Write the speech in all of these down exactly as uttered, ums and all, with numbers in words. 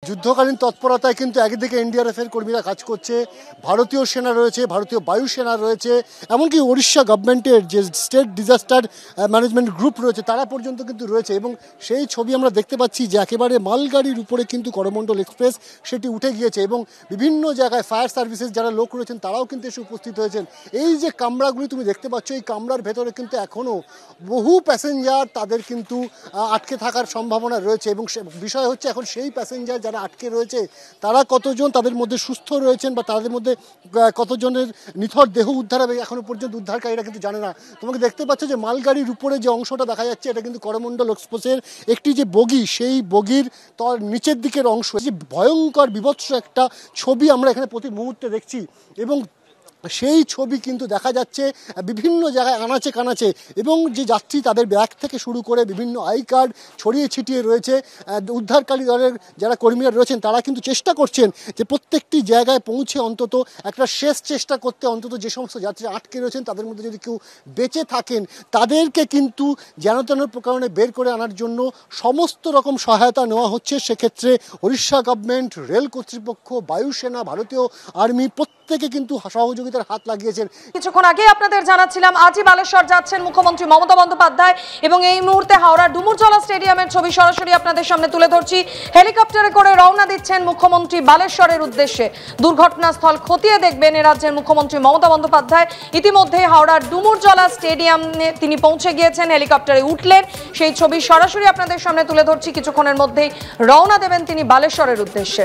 যুদ্ধকালীন তৎপরতায় কিন্তু একদিকে এনডিআরএফ এর কর্মীরা কাজ করছে, ভারতীয় সেনা রয়েছে, ভারতীয় বায়ুসেনা রয়েছে, এমনকি ওড়িশা গভর্নমেন্টের যে স্টেট ডিজাস্টার ম্যানেজমেন্ট গ্রুপ রয়েছে তারা পর্যন্ত কিন্তু রয়েছে। এবং সেই ছবি আমরা দেখতে পাচ্ছি যে একেবারে মালগাড়ির উপরে কিন্তু করমণ্ডল এক্সপ্রেস সেটি উঠে গিয়েছে এবং বিভিন্ন জায়গায় ফায়ার সার্ভিসেস যারা লোক রয়েছেন তারাও কিন্তু এসে উপস্থিত হয়েছেন। এই যে কামরাগুলি তুমি দেখতে পাচ্ছ, এই কামরার ভেতরে কিন্তু এখনও বহু প্যাসেঞ্জার তাদের কিন্তু আটকে থাকার সম্ভাবনা রয়েছে এবং বিষয় হচ্ছে এখন সেই প্যাসেঞ্জার যারা আটকে রয়েছে তারা কতজন তাদের মধ্যে সুস্থ রয়েছেন বা তাদের মধ্যে কতজনের নিথর দেহ উদ্ধার হবে এখনো পর্যন্ত উদ্ধারকারীরা কিন্তু জানে না। তোমাকে দেখতে পাচ্ছ যে মালগাড়ির উপরে যে অংশটা দেখা যাচ্ছে এটা কিন্তু করমণ্ডল এক্সপ্রেসের একটি যে বগি, সেই বগির তার নিচের দিকের অংশ। যে ভয়ঙ্কর বিভৎস একটা ছবি আমরা এখানে প্রতি মুহূর্তে দেখছি এবং সেই ছবি কিন্তু দেখা যাচ্ছে বিভিন্ন জায়গায় আনাচে কানাচে এবং যে যাত্রী তাদের ব্যাগ থেকে শুরু করে বিভিন্ন আই কার্ড ছড়িয়ে ছিটিয়ে রয়েছে। উদ্ধারকারী দলের যারা কর্মীরা রয়েছেন তারা কিন্তু চেষ্টা করছেন যে প্রত্যেকটি জায়গায় পৌঁছে অন্তত একটা শেষ চেষ্টা করতে, অন্তত যে সমস্ত যাত্রীরা আটকে রয়েছেন তাদের মধ্যে যদি কেউ বেঁচে থাকেন তাদেরকে কিন্তু যেন তেন প্রকারণে বের করে আনার জন্য সমস্ত রকম সহায়তা নেওয়া হচ্ছে। সেক্ষেত্রে ওড়িশা গভর্নমেন্ট, রেল কর্তৃপক্ষ, বায়ুসেনা, ভারতীয় আর্মি প্রত্যেকে কিন্তু সহযোগিতা হাত লাগিয়েছেন। কিছুক্ষণ আগে আপনাদের জানাচ্ছিলাম আজই বালেশ্বর যাচ্ছেন মুখ্যমন্ত্রী মমতা বন্দ্যোপাধ্যায় এবং এই মুহূর্তে হাওড়ার ডুমুরজলা স্টেডিয়ামের ছবি সরাসরি আপনাদের সামনে তুলে ধরছি। হেলিকপ্টারে করে রওনা দিচ্ছেন মুখ্যমন্ত্রী বালেশ্বরের উদ্দেশ্যে। দুর্ঘটনাস্থল খতিয়ে দেখবেন এ রাজ্যের মুখ্যমন্ত্রী মমতা বন্দ্যোপাধ্যায়। ইতিমধ্যে হাওড়ার ডুমুরজলা স্টেডিয়ামে তিনি পৌঁছে গিয়েছেন, হেলিকপ্টারে উঠলেন, সেই ছবি সরাসরি আপনাদের সামনে তুলে ধরছি। কিছুক্ষণের মধ্যেই রওনা দেবেন তিনি বালেশ্বরের উদ্দেশ্যে।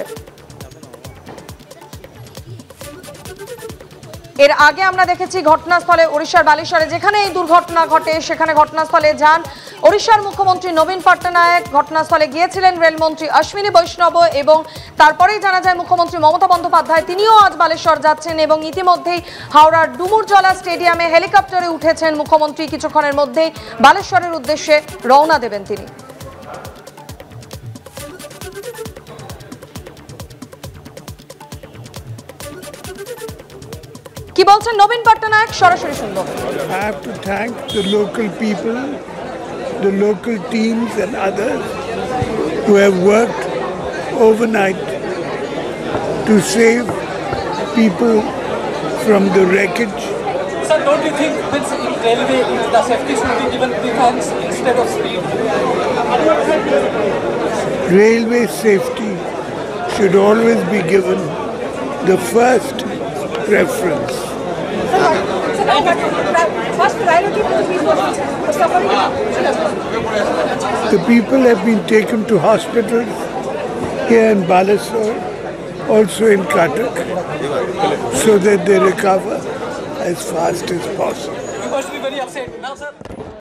এর আগে আমরা দেখেছি ঘটনাস্থলে ওড়িশার বালেশ্বরে যেখানে এই দুর্ঘটনা ঘটে সেখানে ঘটনাস্থলে যান ওড়িশার মুখ্যমন্ত্রী নবীন পট্টনায়ক, ঘটনাস্থলে গিয়েছিলেন রেলমন্ত্রী অশ্বিনী বৈষ্ণব এবং তারপরেই জানা যায় মুখ্যমন্ত্রী মমতা বন্দ্যোপাধ্যায় তিনিও আজ বালেশ্বর যাচ্ছেন এবং ইতিমধ্যেই হাওড়ার ডুমুরজলা স্টেডিয়ামে হেলিকপ্টারে উঠেছেন মুখ্যমন্ত্রী। কিছুক্ষণের মধ্যেই বালেশ্বরের উদ্দেশ্যে রওনা দেবেন তিনি। কি বলছেন নবীন পট্টনায়ক, সরাসরি শুনবো। I have to thank the local people, the local teams and others who have worked overnight to save people from the wreckage. Sir, don't you think this railway, the safety should be given preference instead of speed? Railway safety should always be given the first preference. The people have been taken to hospitals here in Balasore, also in Cuttack, so that they recover as fast as possible. You must be very upset now, sir.